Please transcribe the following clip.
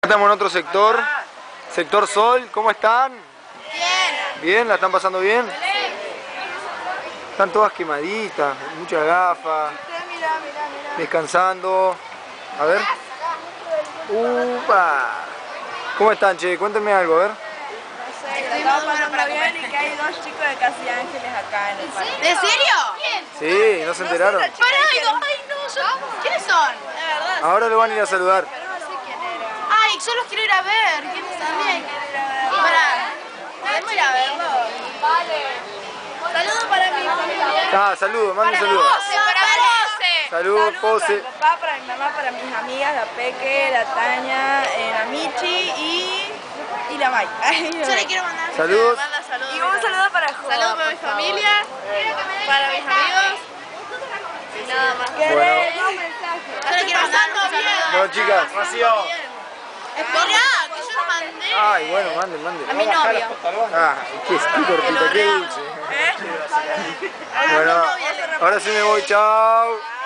estamos en otro sector. Sector Sol, ¿cómo están? Bien. ¿Bien? ¿La están pasando bien? Están todas quemaditas, muchas gafas, descansando. A ver. ¡Upa! ¿Cómo están, che? Cuéntenme algo, a ver. Estamos pasando bien y que hay dos chicos de Casi Ángeles acá en el parque. ¿En serio? Sí, ¿no se enteraron? Pará, ay no, ¿quiénes son? De verdad. Ahora lo van a ir a saludar. Pero no sé quién era. Ay, yo los quiero ir a ver. ¿Quiénes también? Pará. ¿Podemos ir a verlo? Vale. Saludos para mi familia. Ah, saludos, mande un saludo. Para Pose. Saludos, Pose. Para mi papá, para mi mamá, para mis amigas, la Peque, la Tania, la Michi y la May. Yo le quiero mandar Saludos. saludos. Y un saludo para Joa. Saludos para mi familia, para mis amigos. Y nada más. Bueno. Yo le quiero mandar un saludo. No, chicas. Esperá, que yo lo mandé. Ay, bueno, manden. A mi novio. Ah, qué cortita, qué dulce. Bueno, ahora sí me voy, chao.